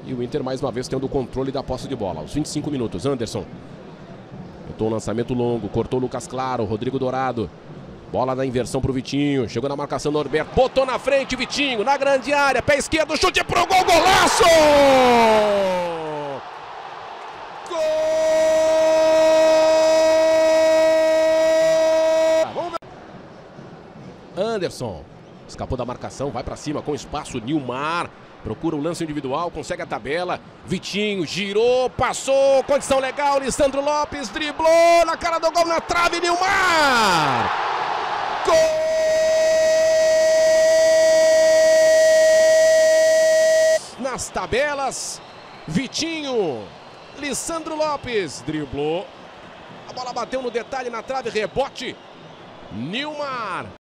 E o Inter mais uma vez tendo o controle da posse de bola. Aos 25 minutos, Anderson. Tentou um lançamento longo, cortou o Lucas Claro, Rodrigo Dourado. Bola na inversão pro Vitinho, chegou na marcação do Norberto, botou na frente, Vitinho, na grande área, pé esquerdo, chute pro gol, golaço! Gol! Vamos ver. Anderson, escapou da marcação, vai pra cima com espaço, Nilmar. Procura um lance individual, consegue a tabela. Vitinho girou, passou, condição legal. Lisandro Lopes driblou na cara do gol, na trave, Nilmar! Gol! Nas tabelas, Vitinho. Lisandro Lopes driblou. A bola bateu no detalhe, na trave, rebote. Nilmar.